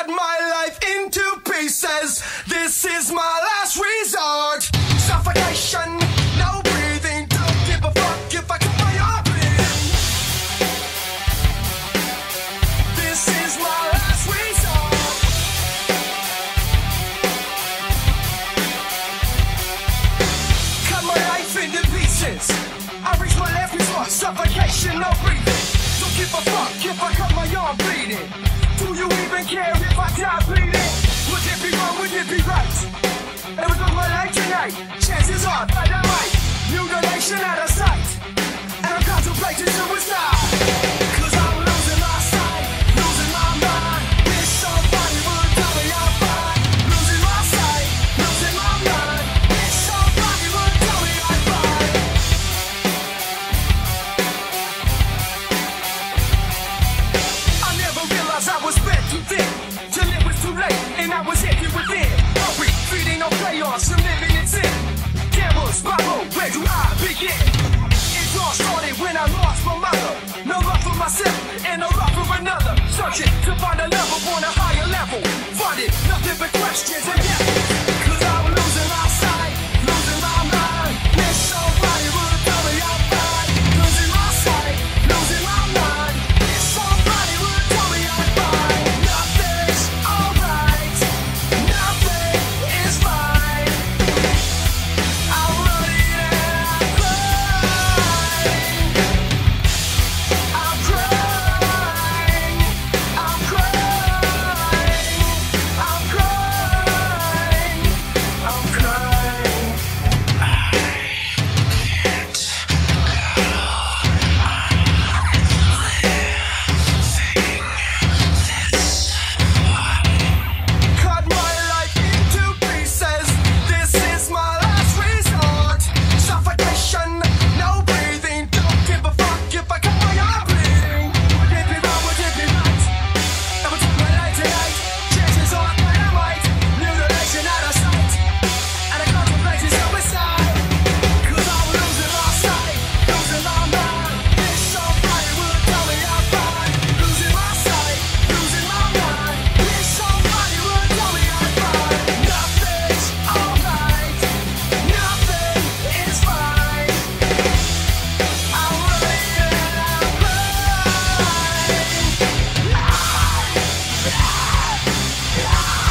cut my life into pieces. This is my last resort. Suffocation, no breathing. Don't give a fuck if I cut my arm in. This is my last resort. Cut my life into pieces. I reach my last resort. Suffocation, no breathing. Don't give a fuck if I cut my arm bleeding. Do you even care if I die bleeding? Would it be wrong, would it be right? If I cut my life tonight, chances are that I might. Mutilation out of sight, and I'm contemplating suicide. Cause I'm losing my sight, losing my mind. Wish somebody would tell me I'm fine. Losing my sight, losing my mind. Wish somebody would tell me I'm fine. I never realized I was bent too thin, till it was too late and I was empty within. Hurry, feeding on chaos and living in sin. Camera, spiral, where do I begin? It all started when I lost my mother. No love for myself and no love for another. Searching to find a level on a higher level. Finding nothing but questions and answers. Cause I'm losing my sight, losing my mind. Wish somebody would tell me I'm fine. Losing my sight, losing my mind. Wish somebody would tell me I'm fine. Nothing's alright, nothing is fine. I'm running and I'm crying. I'm crying, I'm crying, I'm crying, I'm crying. Cut my life into pieces. This is my last resort. Suffocation, no breathing. Don't give a fuck if I cut my arm bleeding. Would it be wrong? Would it be right? I would take my life tonight. Chances are that I might. Mutilation out of sight, and I contemplate suicide. Cause I'm losing my sight, losing my mind. Wish somebody would tell me I'm fine. Losing my sight, losing my mind. Wish somebody would tell me I'm fine. Nothing's alright, nothing is fine. I'm running and I'm crying.